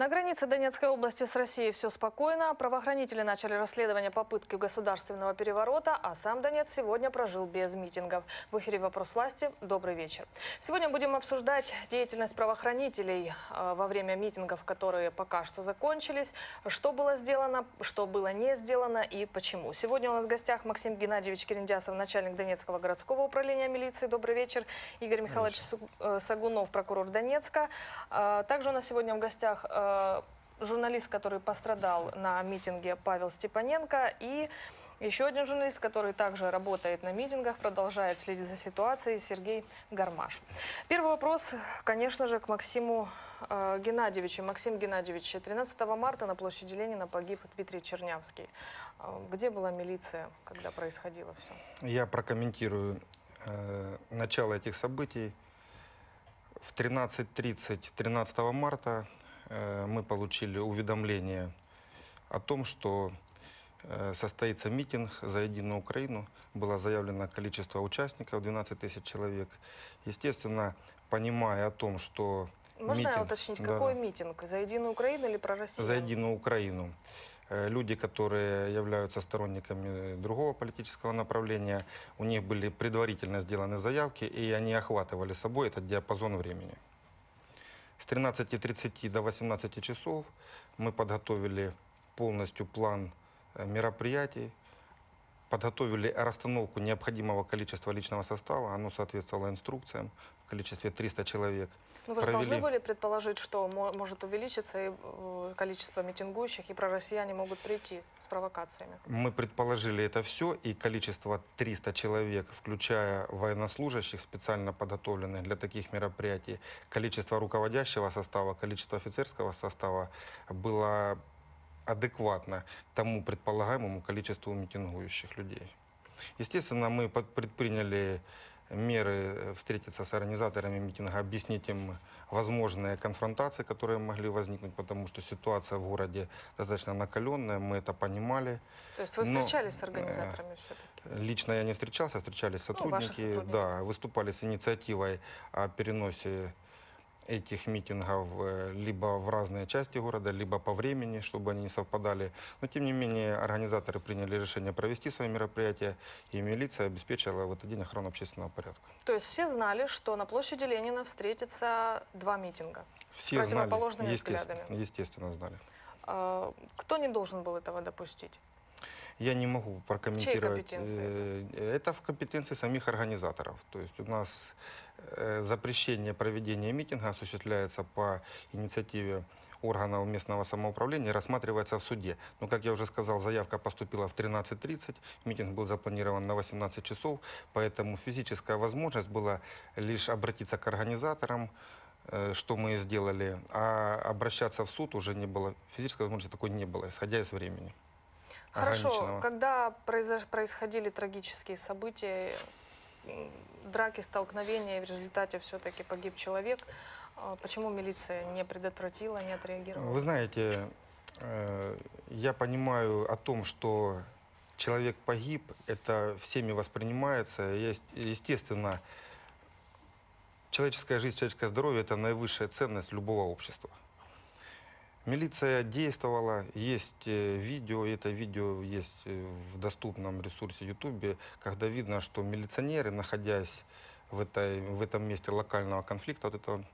На границе Донецкой области с Россией все спокойно. Правоохранители начали расследование попытки государственного переворота, а сам Донец сегодня прожил без митингов. В эфире «Вопрос власти». Добрый вечер. Сегодня будем обсуждать деятельность правоохранителей во время митингов, которые пока что закончились. Что было сделано, что было не сделано и почему. Сегодня у нас в гостях Максим Геннадьевич Кирендясов, начальник Донецкого городского управления милиции. Добрый вечер. Игорь Михайлович Сагунов, прокурор Донецка. Также у нас сегодня в гостях журналист, который пострадал на митинге, Павел Степаненко, и еще один журналист, который также работает на митингах, продолжает следить за ситуацией, Сергей Гармаш. Первый вопрос, конечно же, к Максиму Геннадьевичу. Максим Геннадьевич, 13 марта на площади Ленина погиб Дмитрий Чернявский. Где была милиция, когда происходило все? Я прокомментирую начало этих событий. В 13:30 13 марта мы получили уведомление о том, что состоится митинг за единую Украину. Было заявлено количество участников, 12 тысяч человек. Естественно, понимая о том, что Можно митинг, я уточнить, какой митинг? За единую Украину или про Россию? За единую Украину. Люди, которые являются сторонниками другого политического направления, у них были предварительно сделаны заявки, и они охватывали собой этот диапазон времени. С 13:30 до 18 часов мы подготовили полностью план мероприятий, подготовили расстановку необходимого количества личного состава, оно соответствовало инструкциям в количестве 300 человек. Ну, вы же должны были предположить, что может увеличиться и количество митингующих, и пророссияне могут прийти с провокациями. Мы предположили это все, и количество 300 человек, включая военнослужащих, специально подготовленных для таких мероприятий, количество руководящего состава, количество офицерского состава было адекватно тому предполагаемому количеству митингующих людей. Естественно, мы предприняли меры встретиться с организаторами митинга, объяснить им возможные конфронтации, которые могли возникнуть, потому что ситуация в городе достаточно накаленная, мы это понимали. То есть вы встречались с организаторами все-таки? Лично я не встречался, встречались сотрудники, да, выступали с инициативой о переносе этих митингов либо в разные части города, либо по времени, чтобы они не совпадали. Но, тем не менее, организаторы приняли решение провести свои мероприятия, и милиция обеспечила в этот день охрану общественного порядка. То есть все знали, что на площади Ленина встретятся два митинга все с противоположными взглядами? Естественно, знали. Кто не должен был этого допустить? Я не могу прокомментировать. В чьей компетенции это в компетенции самих организаторов. То есть у нас запрещение проведения митинга осуществляется по инициативе органов местного самоуправления и рассматривается в суде. Но, как я уже сказал, заявка поступила в 13:30, митинг был запланирован на 18 часов, поэтому физическая возможность была лишь обратиться к организаторам, что мы и сделали, а обращаться в суд уже не было, физической возможности такой не было, исходя из времени. Хорошо, когда происходили трагические события, драки, столкновения, и в результате все-таки погиб человек, почему милиция не предотвратила, не отреагировала? Вы знаете, я понимаю о том, что человек погиб, это всеми воспринимается, естественно, человеческая жизнь, человеческое здоровье – это наивысшая ценность любого общества. Милиция действовала, есть видео, и это видео есть в доступном ресурсе YouTube, когда видно, что милиционеры, находясь в этом месте локального конфликта,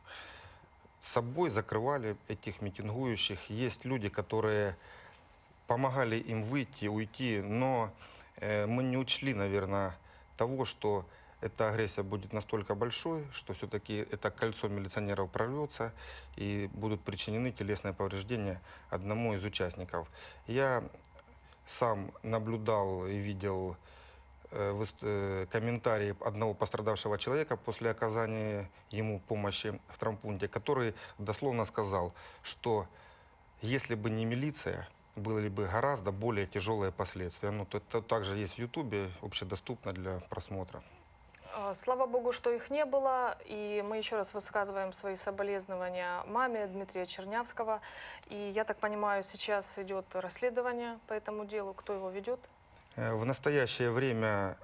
собой закрывали этих митингующих. Есть люди, которые помогали им выйти, уйти, но мы не учли, наверное, того, что эта агрессия будет настолько большой, что все-таки это кольцо милиционеров прорвется и будут причинены телесные повреждения одному из участников. Я сам наблюдал и видел комментарии одного пострадавшего человека после оказания ему помощи в травмпункте, который дословно сказал, что если бы не милиция, были бы гораздо более тяжелые последствия. Это также есть в YouTube, общедоступно для просмотра. Слава Богу, что их не было, и мы еще раз высказываем свои соболезнования маме Дмитрия Чернявского. И я так понимаю, сейчас идет расследование по этому делу. Кто его ведет? В настоящее время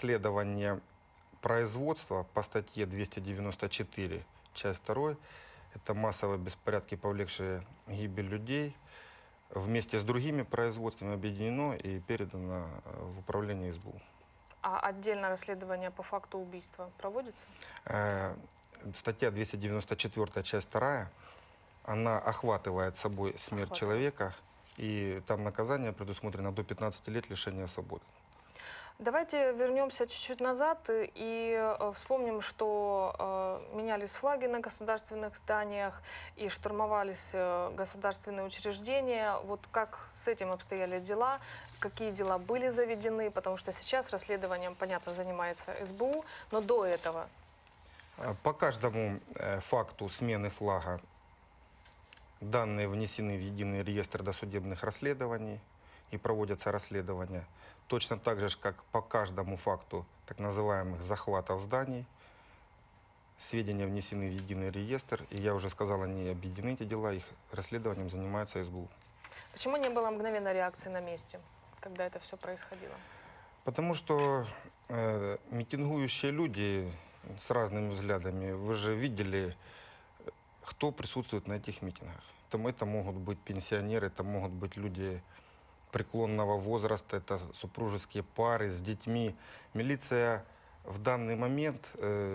расследование производства по статье 294, часть 2, Это массовые беспорядки, повлекшие гибель людей. Вместе с другими производствами объединено и передано в управление СБУ. А отдельное расследование по факту убийства проводится? Статья 294, часть 2, она охватывает собой смерть человека, и там наказание предусмотрено до 15 лет лишения свободы. Давайте вернемся чуть-чуть назад и вспомним, что менялись флаги на государственных зданиях и штурмовались государственные учреждения. Вот как с этим обстояли дела, какие дела были заведены, потому что сейчас расследованием, понятно, занимается СБУ, но до этого... По каждому факту смены флага данные внесены в единый реестр досудебных расследований и проводятся расследования. Точно так же, как по каждому факту так называемых захватов зданий, сведения внесены в единый реестр. И я уже сказал, они объединены, эти дела, их расследованием занимается СБУ. Почему не было мгновенной реакции на месте, когда это все происходило? Потому что митингующие люди с разными взглядами, вы же видели, кто присутствует на этих митингах. Это могут быть пенсионеры, это могут быть люди преклонного возраста, это супружеские пары с детьми. Милиция в данный момент,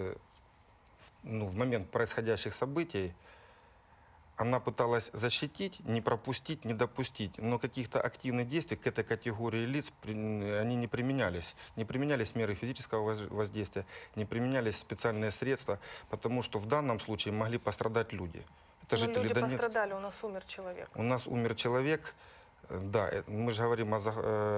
в момент происходящих событий, она пыталась защитить, не пропустить, не допустить, но каких-то активных действий к этой категории лиц они не применялись. Не применялись меры физического воздействия, не применялись специальные средства, потому что в данном случае могли пострадать люди. Это жители люди Донецка. Пострадали, у нас умер человек. У нас умер человек. Да, мы же говорим о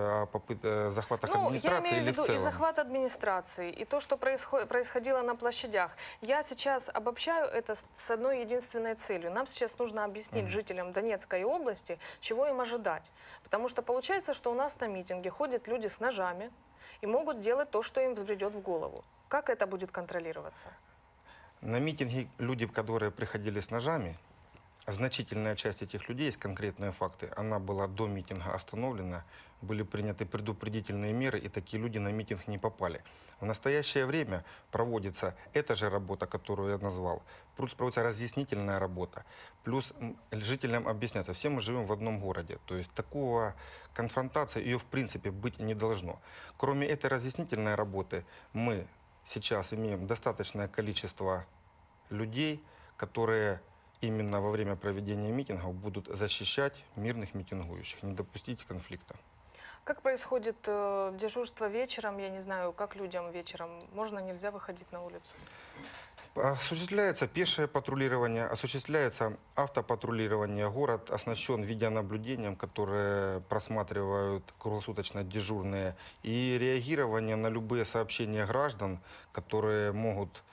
захватах администрации я имею в или в виду целом? и захват администрации, и то, что происходило на площадях. Я сейчас обобщаю это с одной единственной целью. Нам сейчас нужно объяснить жителям Донецкой области, чего им ожидать. Потому что получается, что у нас на митинге ходят люди с ножами и могут делать то, что им взбредет в голову. Как это будет контролироваться? На митинге люди, которые приходили с ножами, значительная часть этих людей, есть конкретные факты, она была до митинга остановлена, были приняты предупредительные меры, и такие люди на митинг не попали. В настоящее время проводится эта же работа, которую я назвал, плюс проводится разъяснительная работа, плюс жителям объясняться, все мы живем в одном городе, то есть такого конфронтации ее в принципе быть не должно. Кроме этой разъяснительной работы, мы сейчас имеем достаточное количество людей, которые именно во время проведения митингов будут защищать мирных митингующих, не допустить конфликта. Как происходит дежурство вечером? Я не знаю, как людям вечером? Можно, нельзя выходить на улицу? Осуществляется пешее патрулирование, осуществляется автопатрулирование. Город оснащен видеонаблюдением, которые просматривают круглосуточно дежурные. И реагирование на любые сообщения граждан, которые могут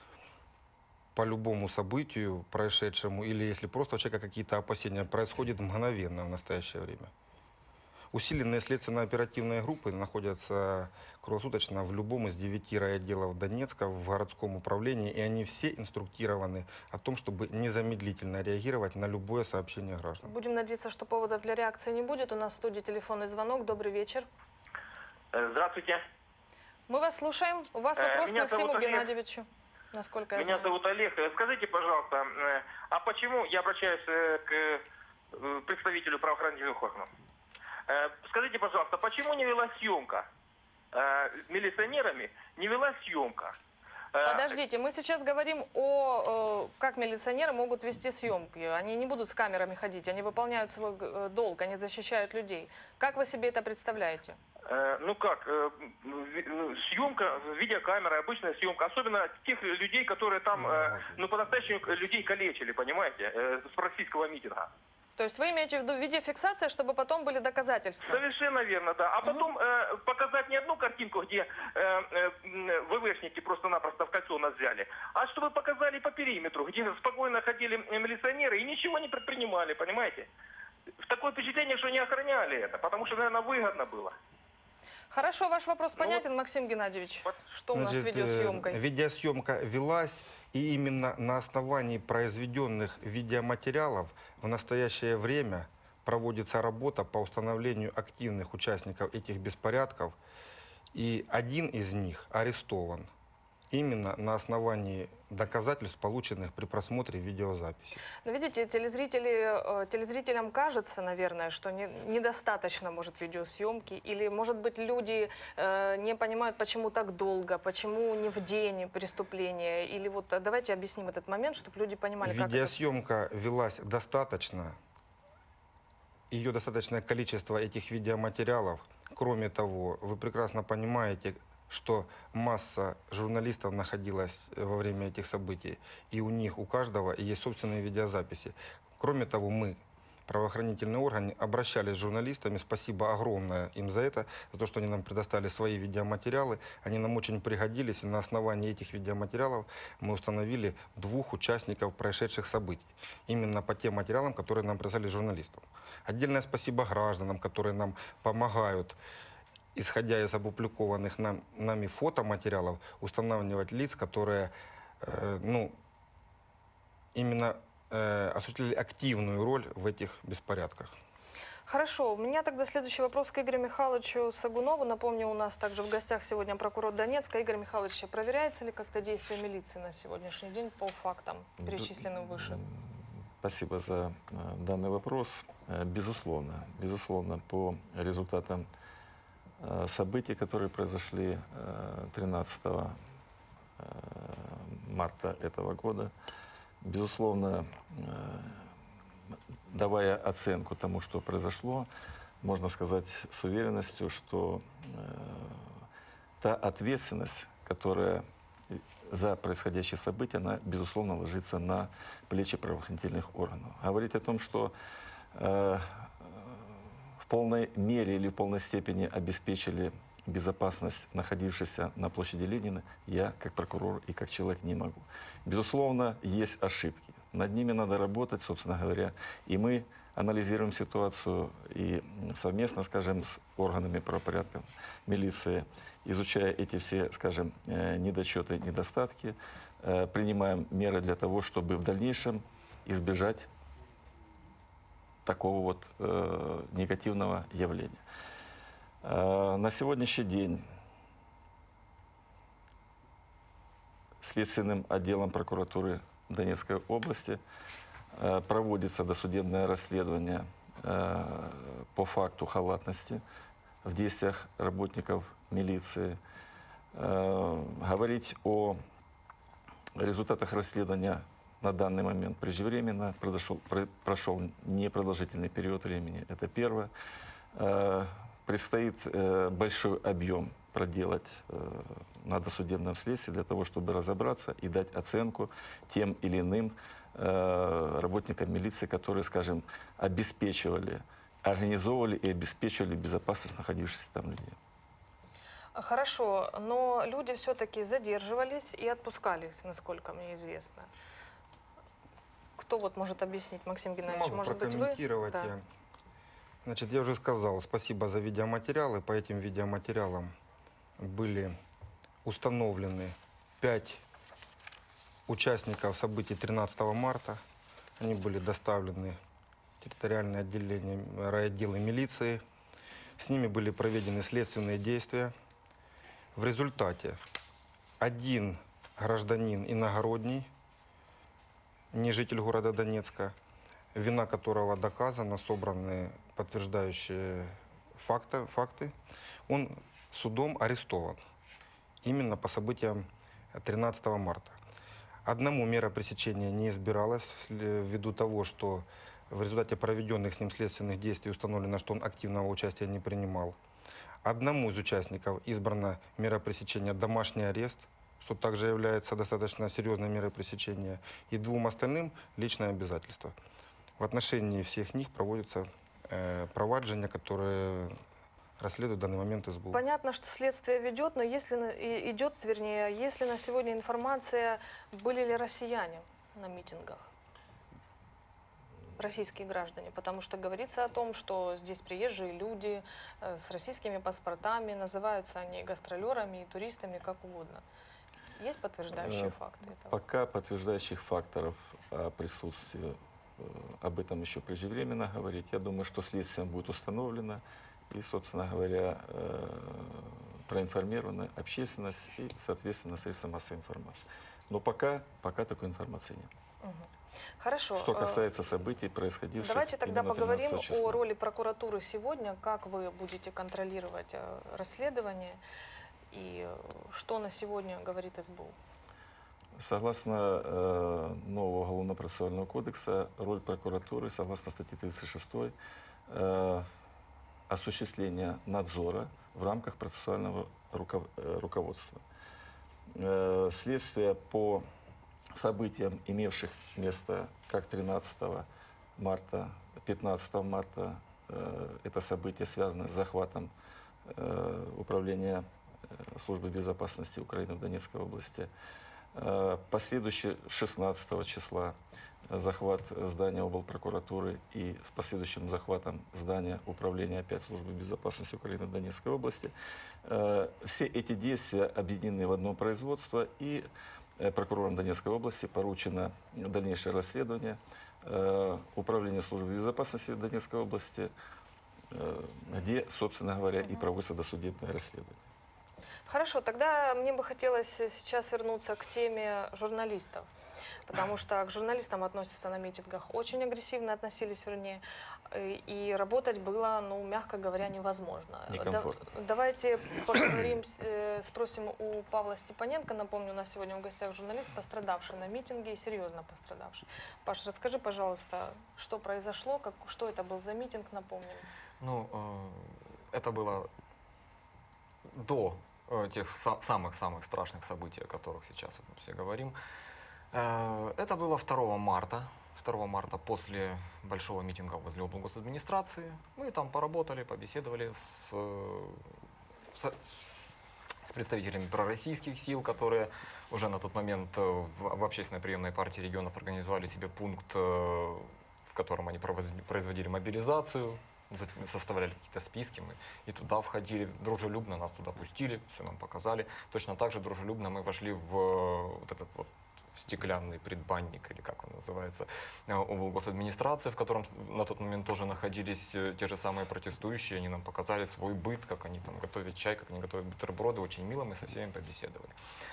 по любому событию происшедшему, или если просто у человека какие-то опасения, происходит мгновенно в настоящее время. Усиленные следственно-оперативные группы находятся круглосуточно в любом из 9 райотделов Донецка, в городском управлении, и они все инструктированы о том, чтобы незамедлительно реагировать на любое сообщение граждан. Будем надеяться, что поводов для реакции не будет. У нас в студии телефонный звонок. Добрый вечер. Здравствуйте. Мы вас слушаем. У вас вопрос к Максиму Олег. Геннадьевичу. Насколько я Меня знаю. зовут Олег. Скажите, пожалуйста, а почему, я обращаюсь к представителю правоохранительных органов, скажите, пожалуйста, почему не вела съемка милиционерами, не вела съемка? Подождите, мы сейчас говорим как милиционеры могут вести съемки. Они не будут с камерами ходить, они выполняют свой долг, они защищают людей. Как вы себе это представляете? Ну как, съемка, видеокамера, обычная съемка, особенно тех людей, которые там, по-настоящему людей калечили, понимаете, с российского митинга. То есть вы имеете в виду видеофиксация, чтобы потом были доказательства? Совершенно верно, да. А потом показать не одну картинку, где ВВшники просто-напросто в кольцо нас взяли, а чтобы показали по периметру, где спокойно ходили милиционеры и ничего не предпринимали, понимаете? Такое впечатление, что не охраняли это, потому что, наверное, выгодно было. Хорошо, ваш вопрос понятен, Максим Геннадьевич. Что у нас с видеосъемкой? Видеосъемка велась, и именно на основании произведенных видеоматериалов в настоящее время проводится работа по установлению активных участников этих беспорядков, и один из них арестован. именно на основании доказательств, полученных при просмотре видеозаписи. Но видите, телезрителям кажется, наверное, что недостаточно, может, видеосъемки, или, может быть, люди не понимают, почему так долго, почему не в день преступления, или вот давайте объясним этот момент, чтобы люди понимали, как это... Видеосъемка велась достаточно, ее достаточное количество этих видеоматериалов. Кроме того, вы прекрасно понимаете, что масса журналистов находилась во время этих событий, и у них, у каждого есть собственные видеозаписи. Кроме того, мы, правоохранительные органы, обращались с журналистами, спасибо огромное им за это, за то, что они нам предоставили свои видеоматериалы, они нам очень пригодились, и на основании этих видеоматериалов мы установили 2 участников происшедших событий, именно по тем материалам, которые нам прислали журналистам. Отдельное спасибо гражданам, которые нам помогают, исходя из опубликованных нами фотоматериалов, устанавливать лиц, которые именно осуществили активную роль в этих беспорядках. Хорошо, у меня тогда следующий вопрос к Игорю Михайловичу Сагунову. Напомню, у нас также в гостях сегодня прокурор Донецка. Игорь Михайлович, проверяется ли как-то действие милиции на сегодняшний день по фактам, перечисленным выше? Спасибо за данный вопрос. Безусловно, по результатам событий, которые произошли 13 марта этого года, безусловно, давая оценку тому, что произошло, можно сказать с уверенностью, что та ответственность, которая за происходящие события, она, безусловно, ложится на плечи правоохранительных органов. Говорить о том, что в полной мере или в полной степени обеспечили безопасность находившихся на площади Ленина, я, как прокурор и как человек, не могу. Безусловно, есть ошибки. Над ними надо работать, собственно говоря. И мы анализируем ситуацию и совместно, скажем, с органами правопорядка, милиции, изучая эти все, скажем, недочеты, недостатки, принимаем меры для того, чтобы в дальнейшем избежать такого вот негативного явления. На сегодняшний день Следственным отделом прокуратуры Донецкой области проводится досудебное расследование по факту халатности в действиях работников милиции. Говорить о результатах расследования на данный момент преждевременно, прошел непродолжительный период времени, это первое. Предстоит большой объем проделать на досудебном следствии для того, чтобы разобраться и дать оценку тем или иным работникам милиции, которые, скажем, обеспечивали, организовывали и обеспечивали безопасность находившихся там людей. Хорошо, но люди все-таки задерживались и отпускались, насколько мне известно. Кто вот может объяснить, Максим Геннадьевич, Могу может быть, вы? прокомментировать Да. я. Значит, я уже сказал, спасибо за видеоматериалы. По этим видеоматериалам были установлены 5 участников событий 13 марта. Они были доставлены в территориальное отделение, райотделы милиции. С ними были проведены следственные действия. В результате один гражданин иногородний, не житель города Донецка, вина которого доказана, собраны подтверждающие факты, он судом арестован именно по событиям 13 марта. Одному мера пресечения не избиралась ввиду того, что в результате проведенных с ним следственных действий установлено, что он активного участия не принимал. Одному из участников избрана мера пресечения домашний арест, что также является достаточно серьезной мерой пресечения, и 2 остальным личное обязательство. В отношении всех них проводятся проваджения, которые расследуют в данный момент СБУ. Понятно, что следствие ведет, но если на сегодня информация, были ли россияне на митингах? Российские граждане, потому что говорится о том, что здесь приезжие люди с российскими паспортами, называются они гастролерами и туристами, как угодно. Есть подтверждающие факты этого? Пока подтверждающих факторов о присутствии, об этом еще преждевременно говорить. Я думаю, что следствием будет установлено. И, собственно говоря, проинформирована общественность и, соответственно, средства массовой информации. Но пока такой информации нет. Хорошо. Что касается событий, происходивших Давайте тогда именно поговорим 13 числа. о роли прокуратуры сегодня. Как вы будете контролировать расследование и что на сегодня говорит СБУ? Согласно нового Уголовно-процессуального кодекса, роль прокуратуры, согласно статье 36, осуществление надзора в рамках процессуального руководства. Следствие по событиям, имевших место как 13 марта, 15 марта, это события связаны с захватом управления службы безопасности Украины в Донецкой области. Последующий 16 числа захват здания облпрокуратуры и с последующим захватом здания управления опять службы безопасности Украины в Донецкой области. Все эти действия объединены в одно производство, и прокурором Донецкой области поручено дальнейшее расследование управления службы безопасности Донецкой области, где, собственно говоря, и проводится досудебное расследование. Хорошо, тогда мне бы хотелось сейчас вернуться к теме журналистов. Потому что к журналистам относятся на митингах очень агрессивно, относились, вернее, и работать было, ну, мягко говоря, невозможно. Некомфортно. Давайте поговорим, спросим у Павла Степаненко. Напомню, у нас сегодня в гостях журналист, пострадавший на митинге и серьезно пострадавший. Паш, расскажи, пожалуйста, что произошло, что это был за митинг, напомним. Ну, это было до тех самых-самых страшных событий, о которых сейчас вот мы все говорим. Это было 2 марта. 2 марта после большого митинга возле облгосадминистрации. Мы там поработали, побеседовали с представителями пророссийских сил, которые уже на тот момент в общественной приемной партии регионов организовали себе пункт, в котором они производили мобилизацию, составляли какие-то списки, мы и туда входили, дружелюбно нас туда пустили, все нам показали. Точно так же дружелюбно мы вошли в вот этот вот стеклянный предбанник, или как он называется, облгосадминистрации, в котором на тот момент тоже находились те же самые протестующие. Они нам показали свой быт, как они там готовят чай, как они готовят бутерброды. Очень мило, мы со всеми побеседовали.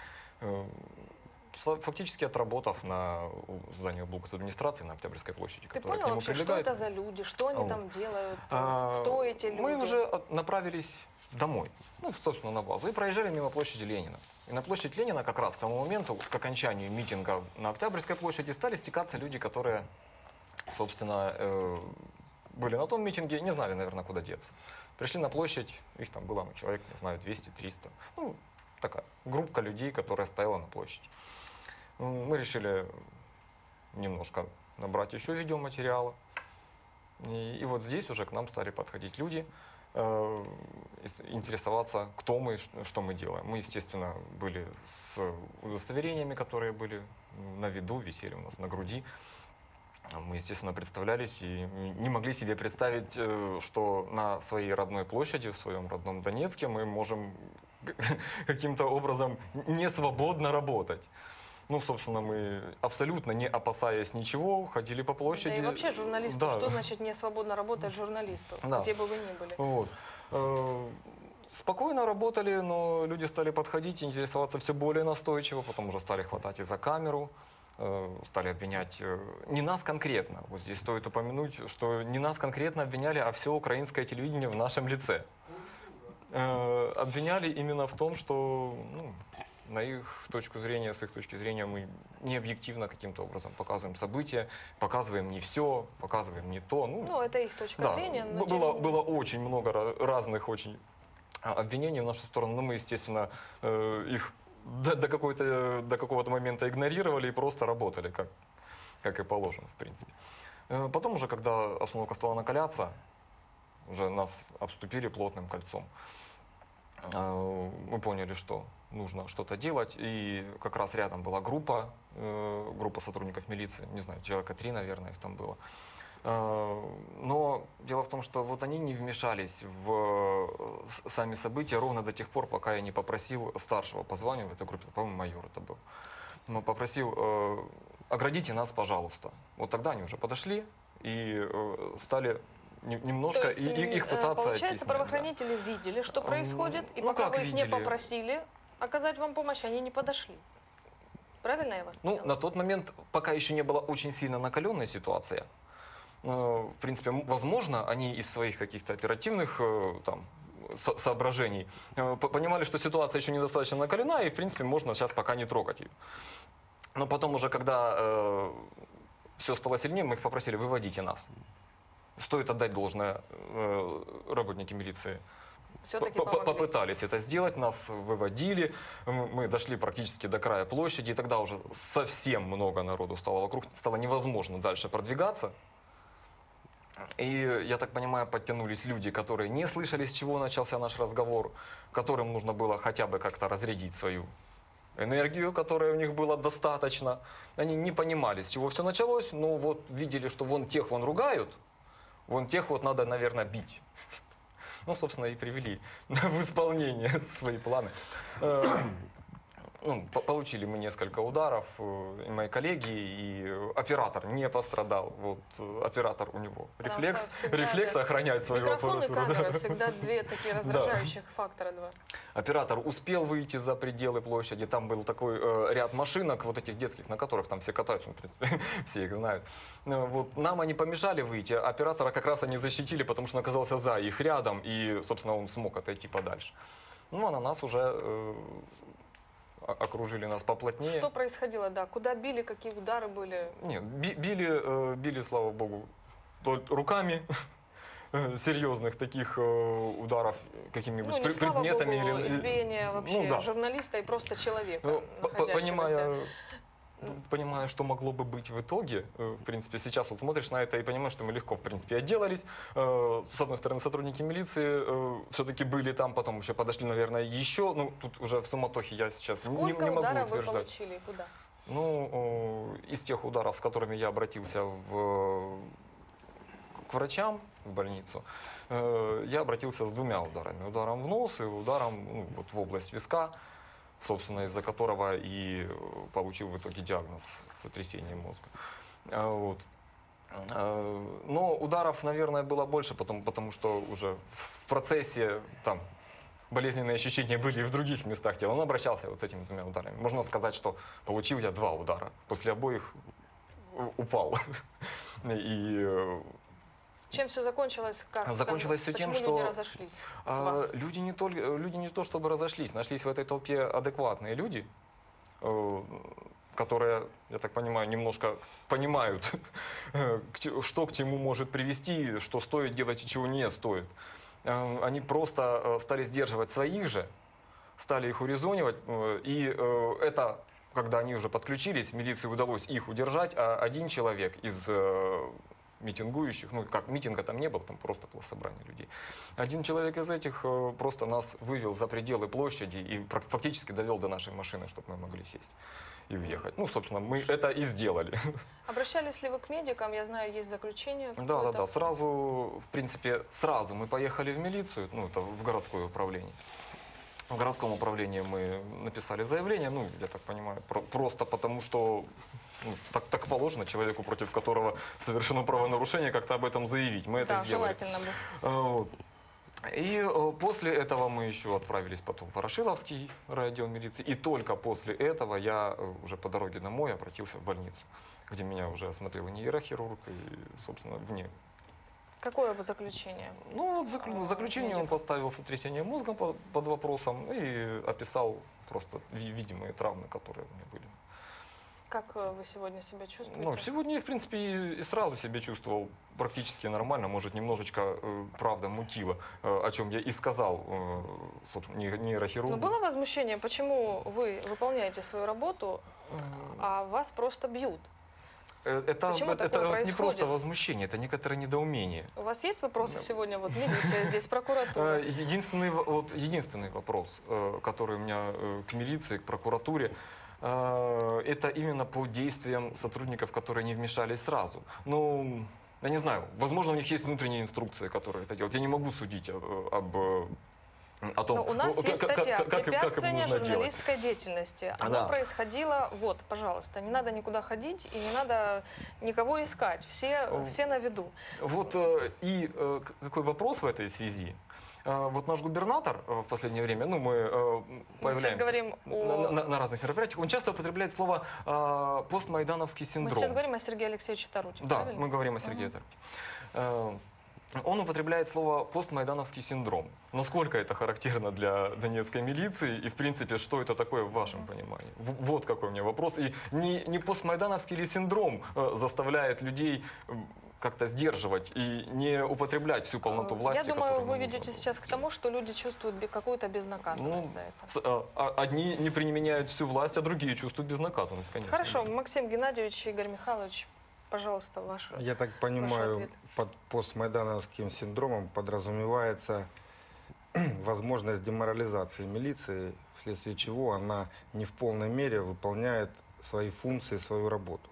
Фактически отработав на здании облгосадминистрации на Октябрьской площади, Ты которая понял к нему вообще, прилегает. что это за люди, что они там делают, А, кто эти люди? Мы уже направились домой, ну, собственно, на базу, и проезжали мимо площади Ленина. И на площадь Ленина как раз к тому моменту, к окончанию митинга на Октябрьской площади, стали стекаться люди, которые, собственно, были на том митинге, не знали, наверное, куда деться. Пришли на площадь, их там было, человек, не знаю, 200-300. Ну, такая группа людей, которая стояла на площади. Мы решили немножко набрать еще видеоматериала. И вот здесь уже к нам стали подходить люди, интересоваться, кто мы, что мы делаем. Мы, естественно, были с удостоверениями, которые были на виду, висели у нас на груди. Мы, естественно, представлялись и не могли себе представить, что на своей родной площади, в своем родном Донецке мы можем каким-то образом не свободно работать. Ну, собственно, мы абсолютно не опасаясь ничего, ходили по площади. Да и вообще журналисту, Да. что значит не свободно работать журналисту, Да. где бы вы ни были? Вот. Спокойно работали, но люди стали подходить, интересоваться все более настойчиво, потом уже стали хватать и за камеру, стали обвинять не нас конкретно. Вот здесь стоит упомянуть, что не нас конкретно обвиняли, а все украинское телевидение в нашем лице. Обвиняли именно в том, что, ну, на их точку зрения, с их точки зрения, мы не объективно каким-то образом показываем события, показываем не все, показываем не то. Ну, это их точка да, зрения. Но было очень много разных очень обвинений в нашу сторону, но мы, естественно, их до какого-то момента игнорировали и просто работали, как и положено, в принципе. Потом уже, когда обстановка стала накаляться, уже нас обступили плотным кольцом. Мы поняли, что нужно что-то делать, и как раз рядом была группа сотрудников милиции, не знаю, человека 3, наверное, их там было. Но дело в том, что вот они не вмешались в сами события ровно до тех пор, пока я не попросил старшего по званию в этой группе, по-моему, майор это был, но попросил: оградите нас, пожалуйста. Вот тогда они уже подошли и стали немножко То есть, их пытаться получается, оттеснять, да. правоохранители видели, что происходит, и ну, пока как вы их не видели? попросили оказать вам помощь, они не подошли. Правильно я вас Ну, поняла? на тот момент, пока еще не была очень сильно накаленная ситуация, в принципе, возможно, они из своих каких-то оперативных там, соображений понимали, что ситуация еще недостаточно накалена, и, в принципе, можно сейчас пока не трогать ее. Но потом уже, когда все стало сильнее, мы их попросили, выводите нас. Стоит отдать должное, работники милиции Все-таки помогли. попытались это сделать, нас выводили, мы дошли практически до края площади, и тогда уже совсем много народу стало вокруг, стало невозможно дальше продвигаться. И, я так понимаю, подтянулись люди, которые не слышали, с чего начался наш разговор, которым нужно было хотя бы как-то разрядить свою энергию, которой у них было достаточно. Они не понимали, с чего все началось, но вот видели, что вон тех вон ругают, вон тех вот надо, наверное, бить. Ну, собственно, и привели в исполнение свои планы. Ну, получили мы несколько ударов, и мои коллеги, и оператор не пострадал. Вот оператор у него Потому рефлекс, что всегда, рефлекс да, охранять свою Микрофон и аппаратуру. камера Да. всегда две такие раздражающих фактора два. Оператор успел выйти за пределы площади, там был такой ряд машинок, вот этих детских, на которых там все катаются, ну, в принципе, все их знают. Вот, нам они помешали выйти, а оператора как раз они защитили, потому что он оказался за их рядом, и, собственно, он смог отойти подальше. Ну, а на нас уже окружили нас поплотнее. Что происходило, да? Куда били, какие удары были? Нет, били, слава богу, руками. Серьезных таких ударов какими-нибудь Ну, не слава предметами. богу, или избиение вообще ну, да. журналиста и просто человека, Ну, находящегося. понимая, что могло бы быть в итоге, в принципе, сейчас вот смотришь на это и понимаешь, что мы легко, в принципе, отделались. С одной стороны, сотрудники милиции все-таки были там, потом еще подошли, наверное, еще. Ну, тут уже в суматохе я сейчас не Сколько могу ударов вы утверждать. получили и куда? Ну, из тех ударов, с которыми я обратился к врачам в больницу, я обратился с двумя ударами. Ударом в нос и ударом ну, вот в область виска, собственно, из-за которого и получил в итоге диагноз сотрясение мозга. Вот. Но ударов, наверное, было больше, потому что уже в процессе там болезненные ощущения были и в других местах тела. Он обращался вот с этими двумя ударами. Можно сказать, что получил я 2 удара. После обоих упал. И Чем все закончилось? Как? закончилось все тем, Почему что люди разошлись от вас? люди не то чтобы разошлись, нашлись в этой толпе адекватные люди, которые, я так понимаю, немножко понимают, что к чему может привести, что стоит делать и чего не стоит. Они просто стали сдерживать своих же, стали их урезонивать, и это, когда они уже подключились, милиции удалось их удержать, а один человек из митингующих, ну как митинга там не было, там просто было собрание людей. Один человек из этих просто нас вывел за пределы площади и фактически довел до нашей машины, чтобы мы могли сесть и уехать. Ну, собственно, мы это и сделали. Обращались ли вы к медикам? Я знаю, есть заключение Да, какое-то. сразу, в принципе, сразу мы поехали в милицию, ну, это в городское управление. В городском управлении мы написали заявление, ну, я так понимаю, просто потому что ну, так положено человеку, против которого совершено правонарушение, как-то об этом заявить. Мы это Да, сделали. желательно бы. Вот. И после этого мы еще отправились потом в Ворошиловский райотдел милиции. И только после этого я уже по дороге домой обратился в больницу, где меня уже осмотрел и нейрохирург, и, собственно, вне. Какое бы заключение? Ну, вот заключение он медиков. поставил сотрясение мозга под вопросом и описал просто видимые травмы, которые у меня были. Как вы сегодня себя чувствуете? Ну, сегодня я, в принципе, и сразу себя чувствовал практически нормально, может, немножечко, правда, мутило, о чем я и сказал, собственно, нейрохирургу. Но было возмущение, почему вы выполняете свою работу, а вас просто бьют? Это Почему такое не происходит? просто возмущение, это некоторое недоумение. У вас есть вопросы сегодня? Вот милиция здесь, прокуратура. Единственный вопрос, который у меня к милиции, к прокуратуре, это именно по действиям сотрудников, которые не вмешались сразу. Ну, я не знаю, возможно, у них есть внутренние инструкции, которые это делают. Я не могу судить об о том, Но у нас есть статья как им «Препятствование нужно делать. журналистской деятельности». Оно Да. происходило, вот, пожалуйста, не надо никуда ходить и не надо никого искать. Все на виду. Вот какой вопрос в этой связи? Вот наш губернатор в последнее время, ну, мы появляемся говорим о- на разных мероприятиях, он часто употребляет слово постмайдановский Мы синдром. сейчас говорим о Сергее Алексеевиче Тарутине, Да, правильно? мы говорим о Сергее Тарутине. Он употребляет слово постмайдановский синдром. Насколько это характерно для донецкой милиции и, в принципе, что это такое в вашем понимании? Вот какой у меня вопрос. И не постмайдановский ли синдром заставляет людей как-то сдерживать и не употреблять всю полноту власти? Я думаю, которую вы нужно ведете было? сейчас к тому, что люди чувствуют какую-то безнаказанность за это. Одни не применяют всю власть, а другие чувствуют безнаказанность, конечно. Хорошо, Максим Геннадьевич, Игорь Михайлович, пожалуйста, ваш. Я так Ваш понимаю, ответ. под постмайдановским синдромом подразумевается возможность деморализации милиции, вследствие чего она не в полной мере выполняет свои функции, свою работу.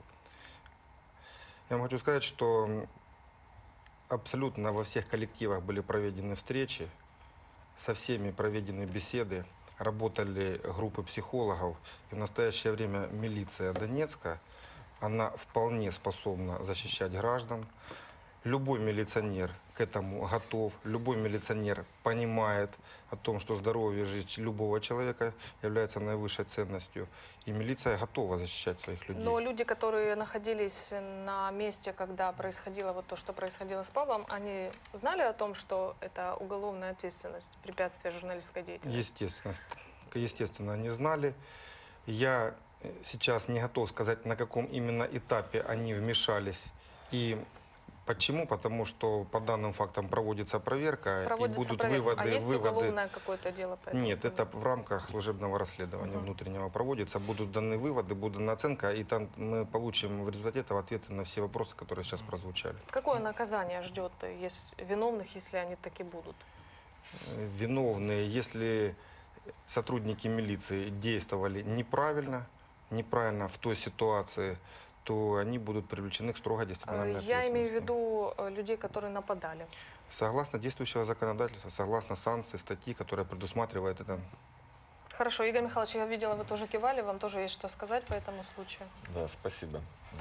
Я вам хочу сказать, что абсолютно во всех коллективах были проведены встречи, со всеми проведены беседы, работали группы психологов. И в настоящее время милиция Донецка, она вполне способна защищать граждан. Любой милиционер к этому готов, любой милиционер понимает о том, что здоровье и жизнь любого человека является наивысшей ценностью. И милиция готова защищать своих людей. Но люди, которые находились на месте, когда происходило вот то, что происходило с Павлом, они знали о том, что это уголовная ответственность, препятствие журналистской деятельности? Естественно, они знали. Я сейчас не готов сказать, на каком именно этапе они вмешались и почему. Потому что по данным фактам проводится проверка, Проводится и будут проверка. А есть выводы. уголовное какое-то дело по этому Нет, поводу? это в рамках служебного расследования внутреннего проводится. Будут даны выводы, будет дана оценка, и там мы получим в результате этого ответы на все вопросы, которые сейчас прозвучали. Какое наказание ждет виновных, если они таки будут? Виновные, если сотрудники милиции действовали неправильно в той ситуации, то они будут привлечены к строгой дисциплинарной Я имею в ответственности. виду людей, которые нападали. Согласно действующего законодательства, согласно санкций, статьи, которая предусматривает это. Хорошо, Игорь Михайлович, я видела, вы тоже кивали, вам тоже есть что сказать по этому случаю. Да, спасибо.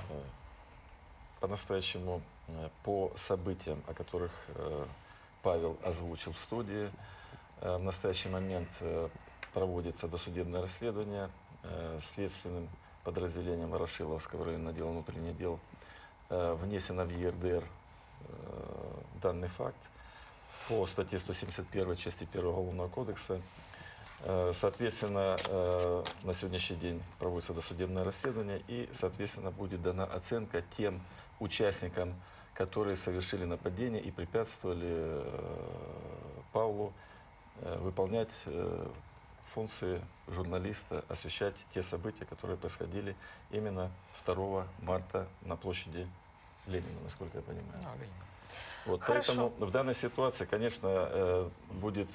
По-настоящему, по событиям, о которых Павел озвучил в студии, в настоящий момент проводится досудебное расследование следственным подразделением Ворошиловского районного отдела внутренних дел. Внесено в ЕРДР данный факт по статье 171 части 1 Уголовного кодекса. Соответственно, на сегодняшний день проводится досудебное расследование и, соответственно, будет дана оценка тем участникам, которые совершили нападение и препятствовали Павлу выполнять функции журналиста, освещать те события, которые происходили именно 2 марта на площади Ленина, насколько я понимаю. Вот, Хорошо. поэтому в данной ситуации, конечно, будет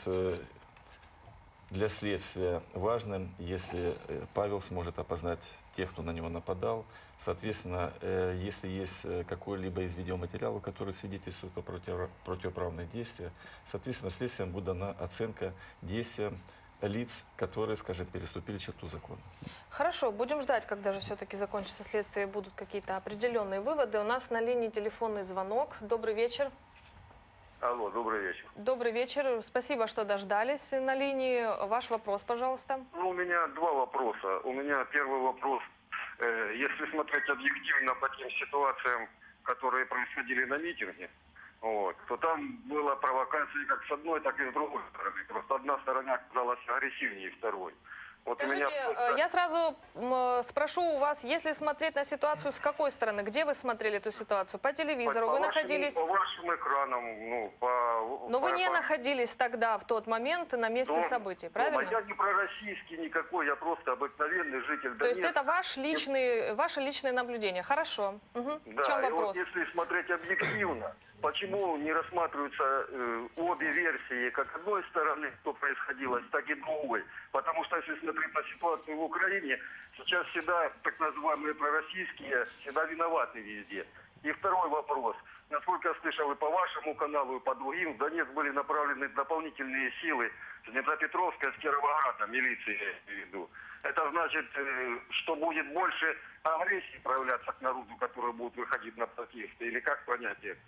для следствия важным, если Павел сможет опознать тех, кто на него нападал. Соответственно, если есть какой-либо из видеоматериалов, который свидетельствует о противоправных действиях, соответственно, следствием будет дана оценка действиям лиц, которые, скажем, переступили черту закона. Хорошо, будем ждать, когда же все-таки закончится следствие и будут какие-то определенные выводы. У нас на линии телефонный звонок. Добрый вечер. Алло, добрый вечер. Добрый вечер. Спасибо, что дождались на линии. Ваш вопрос, пожалуйста. Ну, у меня два вопроса. У меня первый вопрос. Если смотреть объективно по тем ситуациям, которые происходили на митинге, вот, то там была провокация как с одной, так и с другой стороны. Просто одна сторона оказалась агрессивнее второй. Вот Скажите, я сразу спрошу у вас, если смотреть на ситуацию, с какой стороны? Где вы смотрели эту ситуацию? По телевизору? Вы находились... По вашим экранам, ну, Но вы не находились тогда, в тот момент, на месте событий, правильно? Я не пророссийский никакой, я просто обыкновенный житель Донецка. То есть это ваше личное наблюдение. Хорошо. Угу. Да, В чем и вопрос? вот если смотреть объективно, почему не рассматриваются обе версии, как одной стороны, что происходило, так и другой? Потому что если смотреть на ситуацию в Украине, сейчас всегда так называемые пророссийские всегда виноваты везде. И второй вопрос. Насколько я слышал, и по вашему каналу, и по другим, в Донецк были направлены дополнительные силы с Днепропетровска, с Кировограда, милиции я имею в виду. Это значит, что будет больше агрессии проявляться к народу, который будет выходить на протесты, или как понять это?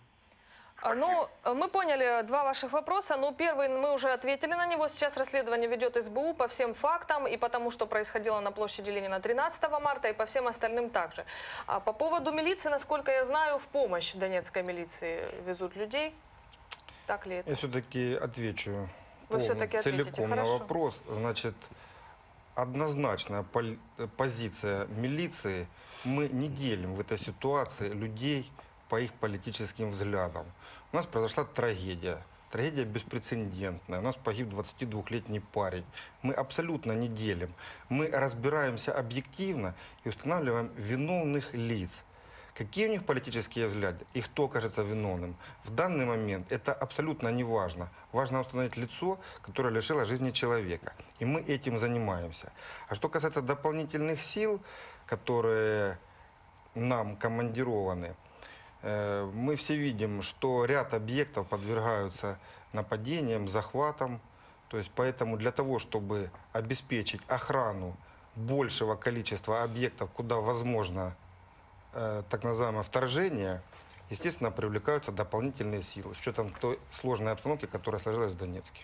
Ну, мы поняли два ваших вопроса. Ну, первый мы уже ответили на него. Сейчас расследование ведет СБУ по всем фактам и по тому, что происходило на площади Ленина 13 марта, и по всем остальным также. А по поводу милиции, насколько я знаю, в помощь донецкой милиции везут людей. Так ли это? Я все-таки отвечу Вы все-таки ответите, целиком на хорошо. вопрос. Значит, однозначная позиция милиции. Мы не делим в этой ситуации людей по их политическим взглядам. У нас произошла трагедия. Трагедия беспрецедентная. У нас погиб 22-летний парень. Мы абсолютно не делим. Мы разбираемся объективно и устанавливаем виновных лиц. Какие у них политические взгляды и кто окажется виновным, в данный момент это абсолютно не важно. Важно установить лицо, которое лишило жизни человека. И мы этим занимаемся. А что касается дополнительных сил, которые нам командированы, мы все видим, что ряд объектов подвергаются нападениям, захватам. То есть поэтому для того, чтобы обеспечить охрану большего количества объектов, куда возможно так называемое вторжение, естественно, привлекаются дополнительные силы, с учетом той сложной обстановки, которая сложилась в Донецке.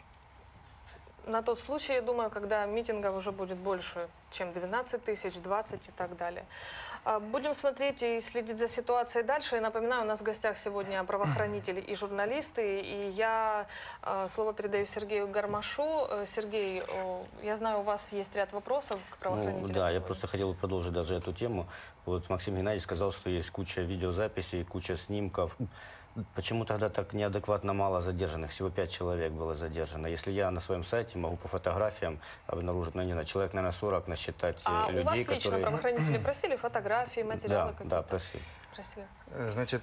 На тот случай, я думаю, когда митингов уже будет больше, чем 12 тысяч, 20 и так далее. Будем смотреть и следить за ситуацией дальше. И напоминаю, у нас в гостях сегодня правоохранители и журналисты. И я слово передаю Сергею Гармашу. Сергей, я знаю, у вас есть ряд вопросов к правоохранителям. Да, я просто хотел продолжить даже эту тему. Вот Максим Геннадьевич сказал, что есть куча видеозаписей, куча снимков. Почему тогда так неадекватно мало задержанных? Всего 5 человек было задержано. Если я на своем сайте могу по фотографиям обнаружить, ну, не знаю, человек, наверное, 40 насчитать людей, у вас лично которые... правоохранители просили фотографии, материалы Да, какие-то? да, просили. Просили. Значит,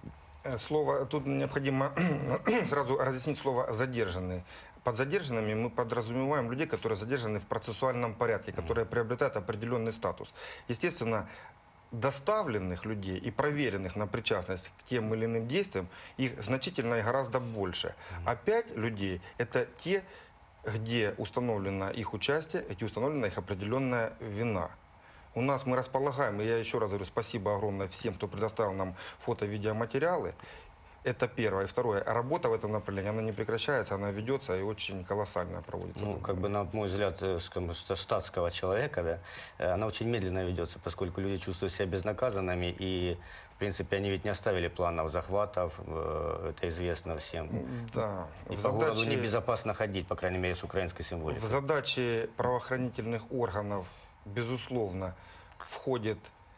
слово, тут необходимо сразу разъяснить слово «задержанные». Под задержанными мы подразумеваем людей, которые задержаны в процессуальном порядке, которые приобретают определенный статус. Естественно, доставленных людей и проверенных на причастность к тем или иным действиям, их значительно и гораздо больше. А 5 людей – это те, где установлено их участие, где установлена их определенная вина. У нас мы располагаем, и я еще раз говорю спасибо огромное всем, кто предоставил нам фото-видеоматериалы. Это первое. И второе. Работа в этом направлении, она не прекращается, она ведется и очень колоссально проводится. Ну, как бы, на мой взгляд, скажем, что штатского человека, да, она очень медленно ведется, поскольку люди чувствуют себя безнаказанными, и, в принципе, они ведь не оставили планов захватов, это известно всем. Да. И по городу небезопасно ходить, по крайней мере, с украинской символикой. В задачи правоохранительных органов, безусловно, входит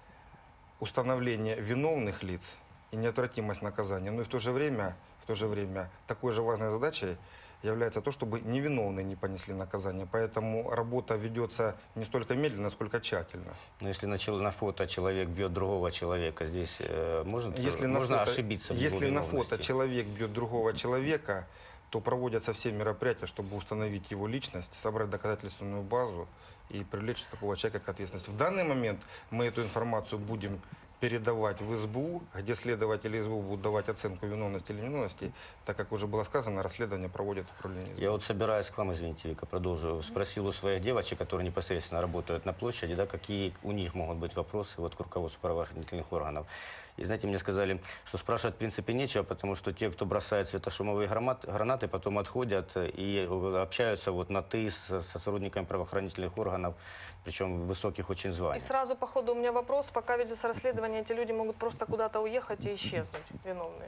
установление виновных лиц и неотвратимость наказания. Но и в то же время такой же важной задачей является то, чтобы невиновные не понесли наказание. Поэтому работа ведется не столько медленно, сколько тщательно. Но если на фото человек бьет другого человека, здесь можно ошибиться в его Если на виновности. фото человек бьет другого человека, то проводятся все мероприятия, чтобы установить его личность, собрать доказательственную базу и привлечь такого человека к ответственности. В данный момент мы эту информацию будем передавать в СБУ, где следователи СБУ будут давать оценку виновности или невиновности, так как уже было сказано, расследование проводит управление СБУ. Я вот собираюсь к вам, извините, Вика, продолжу. Спросил у своих девочек, которые непосредственно работают на площади, да, какие у них могут быть вопросы вот, к руководству правоохранительных органов. И знаете, мне сказали, что спрашивать в принципе нечего, потому что те, кто бросает светошумовые гранаты, потом отходят и общаются вот на «ты» с сотрудниками правоохранительных органов, причем в высоких очень И званиях. сразу по ходу у меня вопрос. Пока ведется расследование, эти люди могут просто куда-то уехать и исчезнуть, виновные.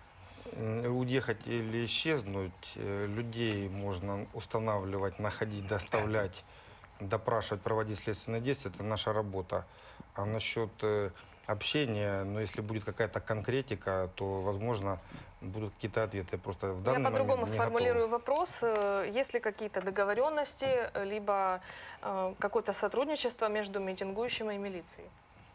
Уехать или исчезнуть, людей можно устанавливать, находить, доставлять, допрашивать, проводить следственные действия. Это наша работа. А насчет общения, но если будет какая-то конкретика, то, возможно, будут какие-то ответы. Просто в данный Я по-другому момент не сформулирую готов. вопрос. Есть ли какие-то договоренности, либо какое-то сотрудничество между митингующими и милицией?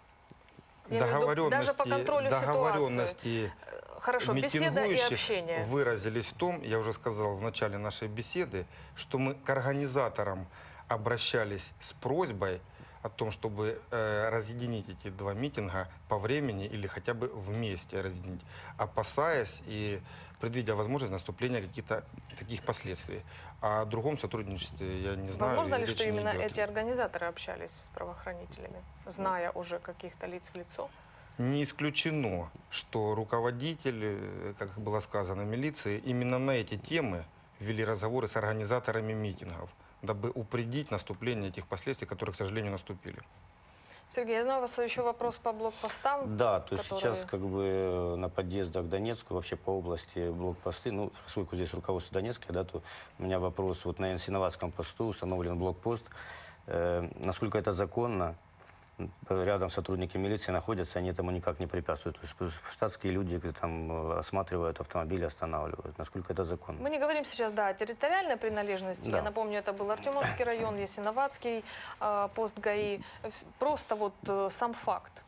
Я имею в виду, даже по контролю договоренности Хорошо, беседа и митингующих общение. выразились в том, я уже сказал в начале нашей беседы, что мы к организаторам обращались с просьбой о том, чтобы разъединить эти два митинга по времени или хотя бы вместе разъединить, опасаясь и предвидя возможность наступления каких-то таких последствий. О другом сотрудничестве я не знаю. Возможно и ли, речи что не именно идет. эти организаторы общались с правоохранителями, зная уже каких-то лиц в лицо? Не исключено, что руководители, как было сказано, милиции именно на эти темы вели разговоры с организаторами митингов, дабы упредить наступление этих последствий, которые, к сожалению, наступили. Сергей, я знаю, у вас еще вопрос по блокпостам. Да, то есть которые- сейчас как бы на подъездах к Донецку, вообще по области блокпосты, ну, поскольку здесь руководство Донецкое, да, то у меня вопрос, вот на Синоватском посту установлен блокпост, насколько это законно, рядом сотрудники милиции находятся, они этому никак не препятствуют, то есть штатские люди там осматривают автомобили, останавливают, насколько это законно? Мы не говорим сейчас, да, о территориальной принадлежности. Да. Я напомню, это был Артемовский район, Ясиноватский пост ГАИ. Просто вот сам факт.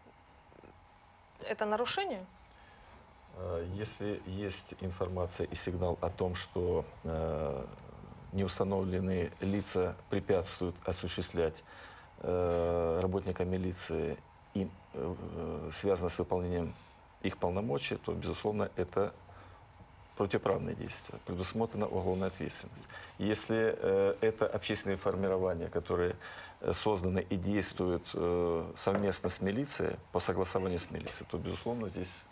Это нарушение? Если есть информация и сигнал о том, что неустановленные лица препятствуют осуществлять работникам милиции и связано с выполнением их полномочий, то, безусловно, это противоправные действия. Предусмотрена уголовная ответственность. Если это общественные формирования, которые созданы и действуют совместно с милицией, по согласованию с милицией, то, безусловно, здесь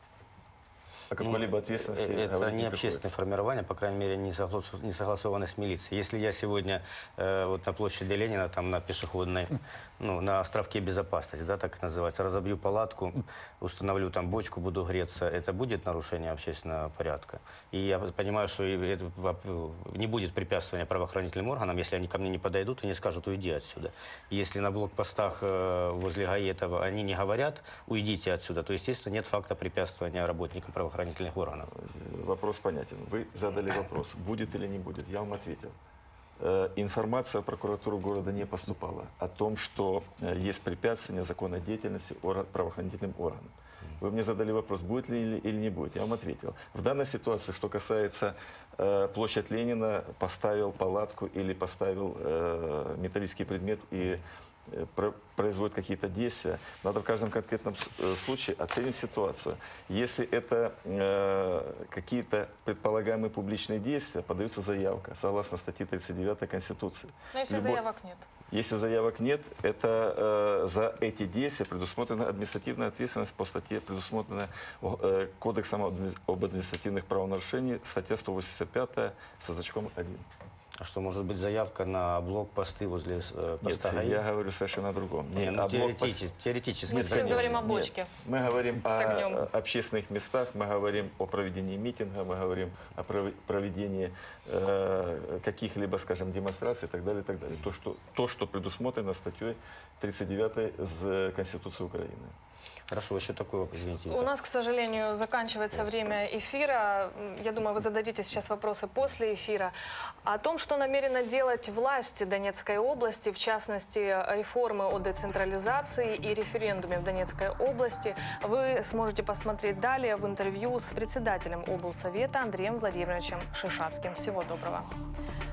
о какой-либо ответственности Это говорить не не общественное приходится. формирование, по крайней мере, не согласовано с милицией. Если я сегодня вот на площади Ленина, там на пешеходной, ну, на островке безопасности, да, так называется, разобью палатку, установлю там бочку, буду греться, это будет нарушение общественного порядка. И я понимаю, что это не будет препятствования правоохранительным органам, если они ко мне не подойдут и не скажут, уйди отсюда. Если на блокпостах возле ГАИ этого они не говорят, уйдите отсюда, то, естественно, нет факта препятствования работникам правоохранительных органов. Вопрос понятен. Вы задали вопрос, будет или не будет. Я вам ответил. Информация в прокуратуру города не поступала о том, что есть препятствия незаконной деятельности правоохранительным органам. Вы мне задали вопрос, будет ли или не будет. Я вам ответил. В данной ситуации, что касается площадь Ленина, поставил палатку или поставил металлический предмет и производит какие-то действия, надо в каждом конкретном случае оценить ситуацию. Если это какие-то предполагаемые публичные действия, подается заявка, согласно статье 39 Конституции. Но если Любой- заявок нет. Если заявок нет, это за эти действия предусмотрена административная ответственность по статье, предусмотрена Кодексом об административных правонарушениях, статья 185 со значком 1. А что, может быть, заявка на блокпосты возле Нет, поста ГАИ? я говорю совершенно о другом. Не, ну, о теоретически. Мы сейчас конечно. говорим о Нет. бочке. Мы говорим С огнем. о общественных местах, мы говорим о проведении митинга, мы говорим о проведении каких-либо, скажем, демонстраций и так далее, и так далее. То, что предусмотрено статьей 39 с Конституции Украины. Хорошо, еще такой вопрос, извините. У нас, к сожалению, заканчивается время эфира. Я думаю, вы зададите сейчас вопросы после эфира. О том, что намерена делать власти Донецкой области, в частности, реформы о децентрализации и референдуме в Донецкой области, вы сможете посмотреть далее в интервью с председателем облсовета Андреем Владимировичем Шишацким. Всего доброго.